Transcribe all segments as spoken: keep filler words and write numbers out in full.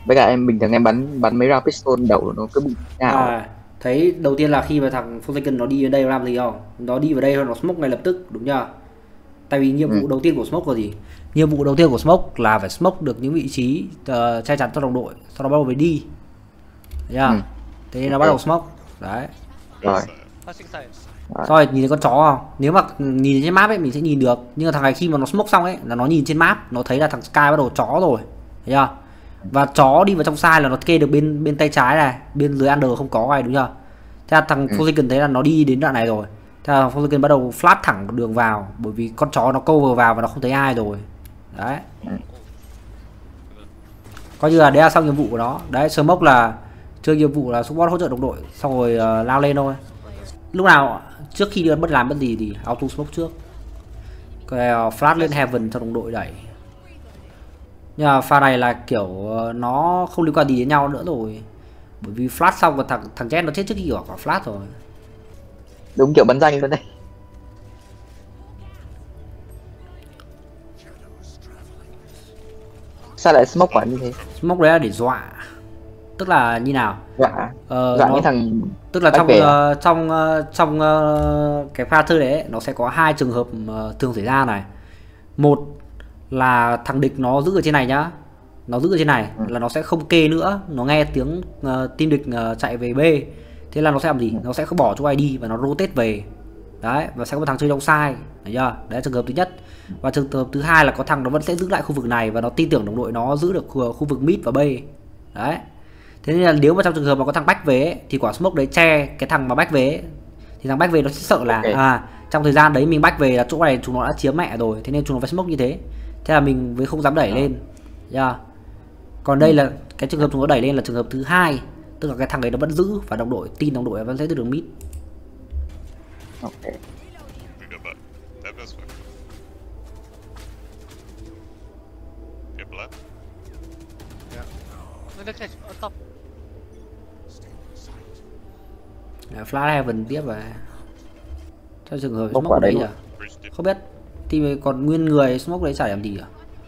Với cả em bình thường em bắn bắn mấy round pistol đầu nó cứ bị nào ấy. À, thấy đầu tiên là khi mà thằng Forsaken nó đi đến đây nó làm gì không? Nó đi vào đây nó smoke ngay lập tức, đúng chưa? Tại vì nhiệm Ừ. vụ đầu tiên của smoke là gì? Nhiệm vụ đầu tiên của smoke là phải smoke được những vị trí uh, che chắn cho đồng đội, sau đó bắt đầu mới đi. Thấy Ừ. chưa? Thế nên nó bắt đầu Ok. smoke. Đấy. Rồi. Rồi. Rồi nhìn thấy con chó không? Nếu mà nhìn trên map ấy mình sẽ nhìn được, nhưng mà thằng này khi mà nó smoke xong ấy là nó nhìn trên map, nó thấy là thằng Sky bắt đầu chó rồi. Thấy chưa? Và chó đi vào trong sai là nó kê được bên bên tay trái này, bên dưới under không có ai, đúng chưa? Thế là thằng Ừ. Forsaken thấy là nó đi đến đoạn này rồi. Thế là thằng Forsaken bắt đầu flash thẳng đường vào, bởi vì con chó nó câu vừa vào và nó không thấy ai rồi. Đấy. Ừ. Coi như là đấy là xong nhiệm vụ của nó. Đấy, smoke là chơi nhiệm vụ là support hỗ trợ đồng đội, xong rồi uh, lao lên thôi. Lúc nào trước khi đưa bất làm bất gì thì auto smoke trước. Cái uh, flash lên heaven cho đồng đội đẩy. Nhưng mà pha này là kiểu uh, nó không liên quan gì đến nhau nữa rồi. Bởi vì flash xong và thằng thằng Jet nó chết trước khi quả flash rồi. Đúng kiểu bắn danh luôn đây. Sao lại smoke quả như thế? Smoke đấy là để dọa. Tức là như nào? Dạ. Ờ, Dạ nó những thằng tức là bách trong về à? uh, trong uh, trong uh, cái pha chơi đấy ấy, nó sẽ có hai trường hợp uh, thường xảy ra này. Một là thằng địch nó giữ ở trên này nhá, nó giữ ở trên này Ừ. là nó sẽ không kê nữa, nó nghe tiếng uh, team địch uh, chạy về B, thế là nó sẽ làm gì? Ừ. Nó sẽ không bỏ chỗ ai đi và nó rotate về. Đấy, và sẽ có một thằng chơi trong sai, thấy chưa? Đấy là trường hợp thứ nhất. Và trường hợp thứ hai là có thằng nó vẫn sẽ giữ lại khu vực này và nó tin tưởng đồng đội nó giữ được khu, khu vực mid và B. Đấy. Thế nên là nếu mà trong trường hợp mà có thằng back về ấy, thì quả smoke đấy che cái thằng mà back về ấy, thì thằng back về nó sẽ sợ là Ok. à trong thời gian đấy mình back về là chỗ này chúng nó đã chiếm mẹ rồi, thế nên chúng nó phải smoke như thế. Thế là mình mới không dám đẩy lên. Yeah. Còn Ừ. đây là cái trường hợp chúng nó đẩy lên là trường hợp thứ hai, tức là cái thằng đấy nó vẫn giữ và đồng đội tin đồng đội vẫn sẽ từ đường mid. Ok. We go back. That was fine. People left. Đấy, flash heaven tiếp và cho trường hợp Bốc smoke quả ở đấy đấy luôn. giờ Bridge deep. không biết thì còn nguyên người smoke đấy chả làm gì à.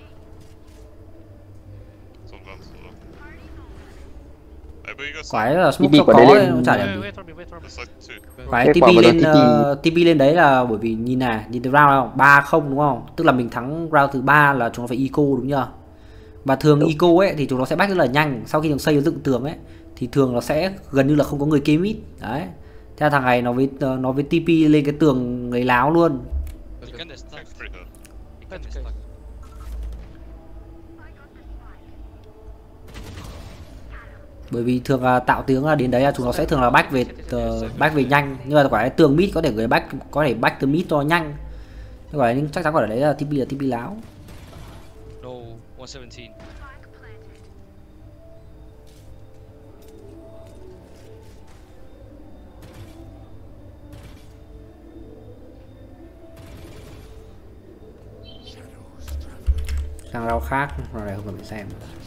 Some guns solo. Hey, but you got Quái là smoke ti pi cho quả có đấy ấy, lên. nó chả làm gì. There's like two. Quái Cái TP quả vừa rồi lên ti pi. uh, tê pê lên đấy là bởi vì nhìn này, nhìn từ round nào ba không đúng không? Tức là mình thắng round thứ ba là chúng nó phải eco đúng chưa? Và thường Đúng. eco ấy thì chúng nó sẽ back rất là nhanh, sau khi chúng xây dựng tường ấy thì thường nó sẽ gần như là không có người kê mid. Đấy. Thế là thằng này nó với nó với tê pê lên cái tường lấy láo luôn. Thanks, free hit. Bởi vì thường là tạo tiếng là đến đấy là chúng nó sẽ thường là back về uh, back về nhanh, nhưng mà quả cái tường mid có thể người back có thể back từ mid cho nhanh. Nhưng quả nhưng chắc chắn quả đấy là tê pê là tê pê láo. No, one seventeen. Sang rau khác rồi này không cần phải xem.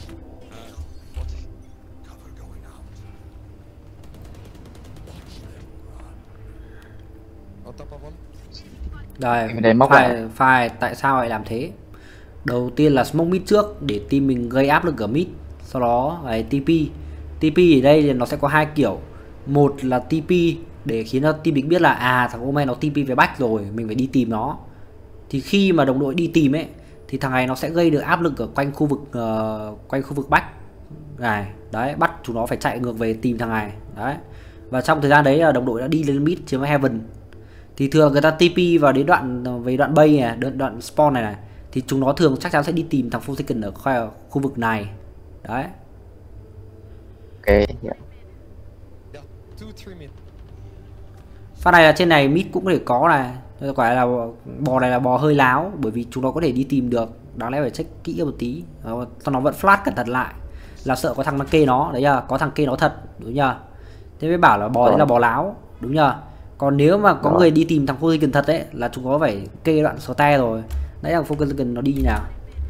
Đây, Mình đến móc phải, lại. phải tại sao lại làm thế? Đầu tiên là smoke mid trước để team mình gây áp lực ở mid, sau đó là tê pê. tê pê ở đây thì nó sẽ có hai kiểu. Một là tê pê để khiến cho team mình biết là à thằng Omen nó tê pê về back rồi, mình phải đi tìm nó. Thì khi mà đồng đội đi tìm ấy thì thằng này nó sẽ gây được áp lực ở quanh khu vực uh, quanh khu vực back này, đấy, bắt chúng nó phải chạy ngược về tìm thằng này. Đấy. Và trong thời gian đấy là đồng đội đã đi lên mid chiếm heaven. Thì thường người ta tê pê vào đến đoạn về đoạn bay này, đoạn, đoạn spawn này này thì chúng nó thường chắc chắn sẽ đi tìm thằng Forsaken ở khu, khu vực này. Đấy. Ok. Yeah. Phát này là trên này mid cũng có thể có này. Quả là bò này là bò hơi láo, bởi vì chúng nó có thể đi tìm được, đáng lẽ phải check kỹ một tí. Nó vẫn flash cẩn thận lại là sợ có thằng nó kê nó, đấy chưa? Có thằng kê nó thật, đúng chưa? Thế mới bảo là bò đấy là bò láo, đúng chưa? Còn nếu mà có Rồi. người đi tìm thằng Forsaken thật ấy là chúng có phải kê đoạn te rồi. Đấy, thằng Forsaken nó đi như nào?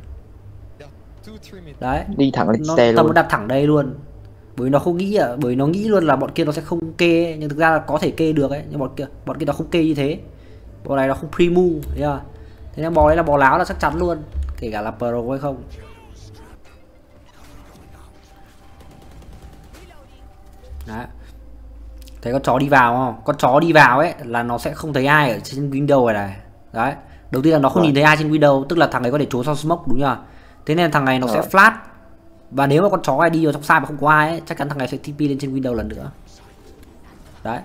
Đấy, Đi thẳng lên nó xe tâm nó luôn. đặt thẳng đây luôn. Bởi nó không nghĩ à, bởi nó nghĩ luôn là bọn kia nó sẽ không kê ấy. Nhưng thực ra là có thể kê được ấy, nhưng bọn kia bọn kia nó không kê như thế. Bò này nó không pre-move, thấy chưa? Thế nên bò đấy là bò láo là chắc chắn luôn, kể cả là pro hay không. Đấy. Thấy con chó đi vào không? Con chó đi vào ấy là nó sẽ không thấy ai ở trên window này này. Đấy. Đầu tiên là nó không Rồi. nhìn thấy ai trên window, tức là thằng ấy có thể trốn sau smoke đúng chưa? Thế nên thằng này nó Rồi. sẽ flash. Và nếu mà con chó này đi vào trong sai mà không có ai ấy, chắc chắn thằng này sẽ tê pê lên trên window lần nữa. Đấy.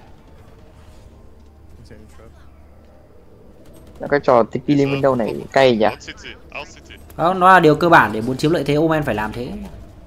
Cái trò tê pê lên window này cay nhỉ. Out city, out city. Đó, nó là điều cơ bản để muốn chiếm lợi thế, Omen phải làm thế.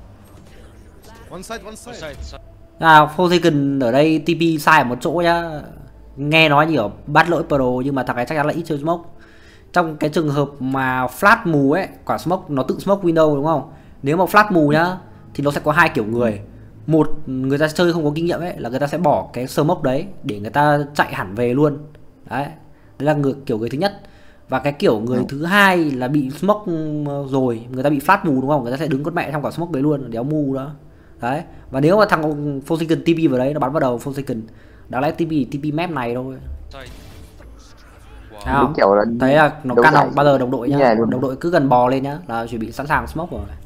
One side, one One side. side, side. À, Forsaken ở đây tê pê sai ở một chỗ nhá. Nghe nói nhiều bắt lỗi pro nhưng mà thằng ấy chắc chắn là ít chơi smoke. Trong cái trường hợp mà flash mù ấy, quả smoke nó tự smoke window đúng không? Nếu mà flash mù nhá thì nó sẽ có hai kiểu người. Một, người ta chơi không có kinh nghiệm ấy là người ta sẽ bỏ cái smoke đấy để người ta chạy hẳn về luôn. Đấy. Đấy là người, kiểu người thứ nhất. Và cái kiểu người ừ. thứ hai là bị smoke rồi, người ta bị flash mù đúng không? Người ta sẽ đứng con mẹ trong quả smoke đấy luôn, đéo mù đó. Đấy. Và nếu mà thằng Forsaken tê pê vào đấy nó bắn vào đầu Forsaken, đáng lẽ tê pê tê pê map này thôi. Side. Thấy Wow. không? Đúng kiểu là Thấy là nó đấu căn giải học bao giờ đồng đội như nhá. này luôn. Đồng đội cứ gần bò lên nhá là chuẩn bị sẵn sàng smoke rồi.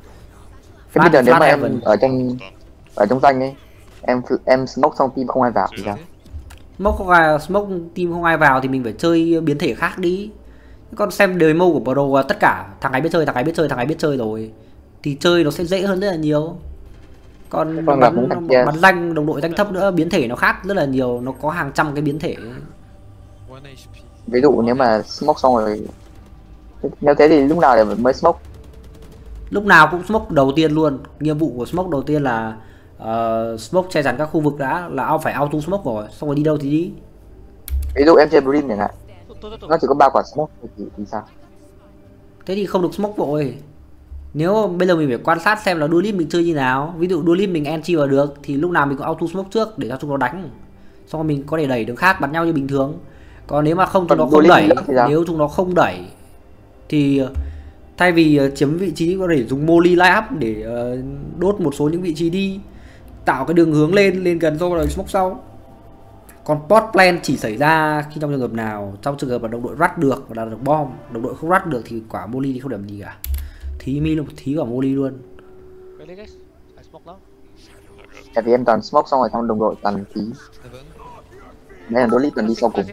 Thế bây giờ nếu mà em Heaven. ở trong ở trong danh ấy, em em smoke xong team không ai vào thì sao? Smoke không ai, smoke team không ai vào thì mình phải chơi biến thể khác đi. Còn xem demo của Pro tất cả thằng ấy biết chơi, thằng ấy biết chơi, thằng ấy biết chơi rồi thì chơi nó sẽ dễ hơn rất là nhiều. Còn Còn bắn, gặp những thằng kia. bắn danh đồng đội danh thấp nữa, biến thể nó khác rất là nhiều, nó có hàng trăm cái biến thể. One H P. Ví dụ nếu mà smoke xong rồi, nếu thế thì lúc nào để mới smoke? Lúc nào cũng smoke đầu tiên luôn. Nhiệm vụ của smoke đầu tiên là uh, smoke che chắn các khu vực đã, là ao phải auto smoke rồi, xong rồi đi đâu thì đi. Ví dụ em chơi Brim chẳng hạn, Tốt, tốt, tốt. nó chỉ có ba quả smoke thì, thì sao? Thế thì không được smoke vội. Nếu bây giờ mình phải quan sát xem là duelist mình chơi như nào. Ví dụ duelist mình entry vào được thì lúc nào mình cũng auto smoke trước để cho chúng nó đánh, xong rồi mình có thể đẩy đường khác bắn nhau như bình thường. Còn nếu mà không, chúng Còn nó không duelist đẩy, nữa thì sao? nếu chúng nó không đẩy thì thay vì uh, chiếm vị trí có thể dùng molly light up để uh, đốt một số những vị trí đi, tạo cái đường hướng lên lên gần rồi rồi smoke sau. Còn pot plan chỉ xảy ra khi trong trường hợp nào, trong trường hợp mà đồng đội rush được và đặt được bom, đồng đội không rush được thì quả molly thì không làm gì cả. Thí mi luôn, thí quả molly luôn. Really guys? I smoke now. Tại vì em toàn smoke xong rồi trong đồng đội toàn tí. Heaven. Đây là duelist toàn đi sau cùng.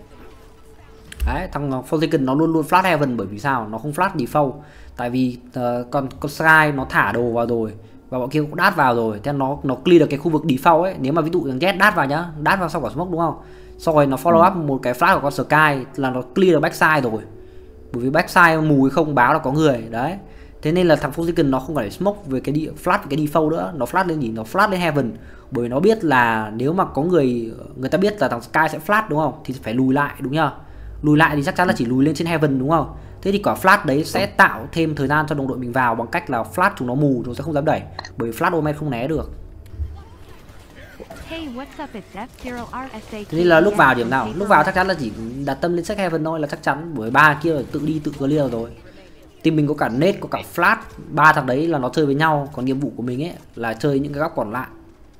Đấy, thằng Forsaken nó luôn luôn flash heaven, bởi vì sao? Nó không flash default. Tại vì uh, con con Sky nó thả đồ vào rồi và bọn kia cũng đát vào rồi, thế nó nó clear được cái khu vực default ấy. Nếu mà ví dụ thằng Jet đát vào nhá, đát vào sau quả smoke đúng không? Sau rồi nó follow Ừ. up một cái flash của con Sky là nó clear được backside rồi. Bởi vì backside mù hay không báo là có người đấy. Thế nên là thằng Forsaken nó không phải smoke về cái đi, flash về cái default nữa, nó flash lên gì? Nó flash lên heaven. Bởi nó biết là nếu mà có người người ta biết là thằng Sky sẽ flash đúng không? Thì phải lùi lại đúng chưa? Lùi lại thì chắc chắn là chỉ lùi lên trên heaven đúng không? Thế thì quả flash đấy sẽ tạo thêm thời gian cho đồng đội mình vào bằng cách là flash chúng nó mù, chúng nó sẽ không dám đẩy. Bởi vì flash Omen không né được. Hey, what's up? It's F zero R S A. Thế nên là lúc vào điểm nào? Lúc vào chắc chắn là chỉ đặt tâm lên check heaven thôi là chắc chắn, bởi ba kia là tự đi tự clear rồi. Team mình có cả nade, có cả flash, ba thằng đấy là nó chơi với nhau, còn nhiệm vụ của mình ấy là chơi những cái góc còn lại.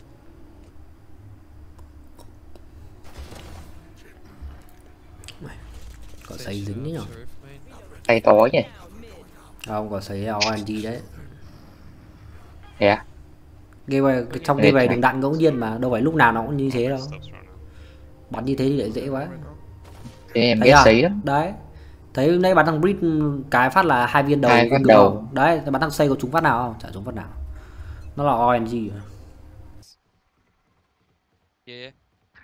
Có sấy dính đấy nhở? Tay to nhỉ. Không, có sấy o en giê đấy. Thế à? Game trong game này đường đạn ngẫu nhiên mà, đâu phải lúc nào nó cũng như thế đâu. Stops right now. Bắn như thế thì lại dễ quá. Thế em Thấy ghét à? sấy lắm. Đấy. Thấy hôm nay bắn thằng Brit cái phát là hai viên đầu. Hai viên đúng đầu. không? Đấy, bắn thằng xây có trúng phát nào không? Chả trúng phát nào. Nó là o en giê. Yeah, yeah.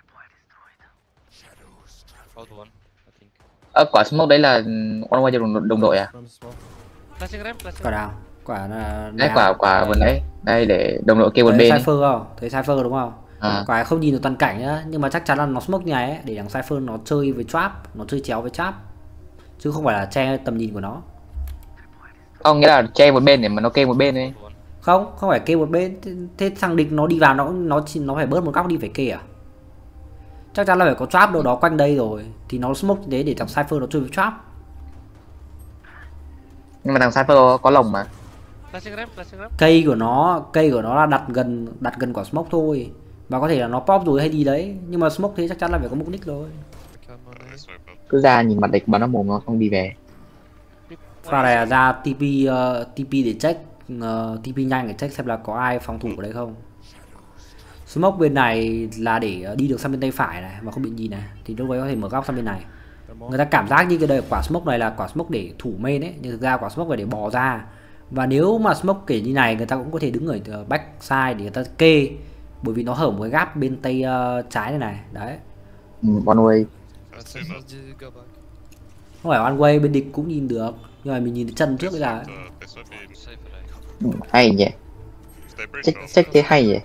Out one, I think. Ơ quả smoke đấy là on way cho đồng, đồng đội à? From smoke. Flashing ramp, flashing Quả ramp. nào? Quả là Đấy nào? quả quả vừa nãy. Đây để đồng đội kêu một Thấy bên ấy. Cypher không? Thấy Cypher đúng không? À. Quả không nhìn được toàn cảnh nhá, nhưng mà chắc chắn là nó smoke như này ấy, để thằng Cypher nó chơi với trap, nó chơi chéo với trap. Chứ không phải là che tầm nhìn của nó. Ông nghĩa là che một bên để mà nó kêu một bên ấy. Out one. Không, không phải kê một bên. Thế, thế thằng địch nó đi vào nó nó chỉ- nó phải bớt một góc đi phải kê à? Chắc chắn là phải có trap đâu đó quanh đây rồi thì nó smoke như thế để thằng Cypher nó chơi với trap. Nhưng mà thằng Cypher có lồng mà. Flashing ramp, flashing ramp. Cây của nó, cây của nó là đặt gần đặt gần quả smoke thôi. Và có thể là nó pop rồi hay gì đấy, nhưng mà smoke thế chắc chắn là phải có mục đích rồi. Come on, Uh, eh? it's open. Cứ ra nhìn mặt địch bắn nó mồm nó không đi về. Pha này là ra tê pê uh, tê pê để check uh, tê pê nhanh để check xem là có ai phòng thủ ở đây không. Smoke bên này là để đi được sang bên tay phải này mà không bị nhìn này, thì lúc đấy có thể mở góc sang bên này. Người ta cảm giác như cái đời quả smoke này là quả smoke để thủ main ấy, nhưng thực ra quả smoke là để bò ra. Và nếu mà smoke kể như này, người ta cũng có thể đứng ở back side để người ta kê, bởi vì nó hở một cái gap bên tay uh, trái này này, đấy. Ừ, one way. That's too So much. did you go back? Không phải one way, bên địch cũng nhìn được, nhưng mà mình nhìn thấy chân trước là Uh, this would be Safe right. Ừ, hay nhỉ. stay breach Check, or check thế hay nhỉ.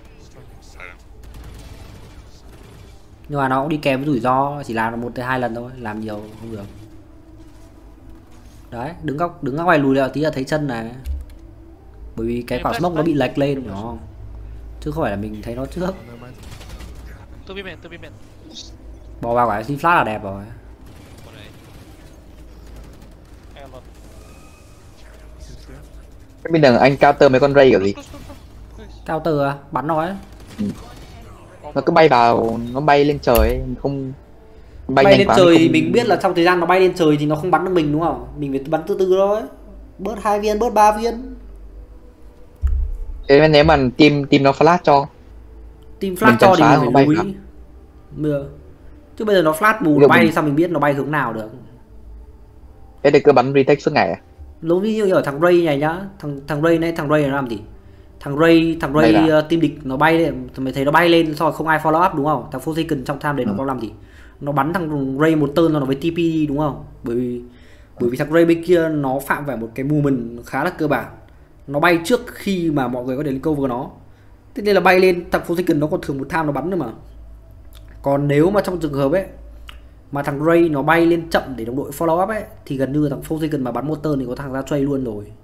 I don't. nhưng mà nó cũng đi kèm với rủi ro, chỉ làm một tới hai lần thôi, làm nhiều không được. Đấy, đứng góc đứng ngoài lùi lại tí là thấy chân này, bởi vì cái quả smoke nó bị lệch lên, hiểu không? Chứ không phải là mình thấy nó trước. Oh, never mind. Two B man, two B man. Bỏ vào quả xin flash là đẹp rồi. One A. Hang on. Seems clear. Cái bên đường anh counter mấy con ray kiểu gì? Close, close, close. Nice. Counter à? Bắn nó ấy. Nó cứ bay vào, nó bay lên trời ấy, không Bay, nhanh lên quá, trời không- thì mình biết là trong thời gian nó bay lên trời thì nó không bắn được mình đúng không? Mình phải bắn từ từ thôi. Bớt hai viên, bớt ba viên. Thế nếu mà team team nó flash cho Team Mình flash cho chăm thì xá mình nó phải bay lùi. vào. Mưa. Chứ bây giờ nó flash mù Bây nó giờ bay mình- sao mình biết nó bay hướng nào được? thế thì cứ bắn retake suốt ngày à? Giống như ở thằng Ray này nhá, thằng thằng Ray này, thằng Ray nó làm gì? Thằng Ray, thằng Ray Bay vào. uh, team địch nó bay lên, mày thấy nó bay lên xong rồi không ai follow up đúng không? Thằng Forsaken trong time đấy nó Ừ. có làm gì? Nó bắn thằng Ray một turn nó với tê pê đi đúng không? Bởi vì bởi vì thằng Ray bên kia nó phạm phải một cái movement khá là cơ bản. Nó bay trước khi mà mọi người có thể lên cover nó. Thế nên là bay lên thằng Forsaken nó còn thường một time nó bắn nữa mà. Còn nếu mà trong trường hợp ấy mà thằng Ray nó bay lên chậm để đồng đội follow up ấy thì gần như thằng Forsaken mà bắn một turn thì có thằng ra trade luôn rồi.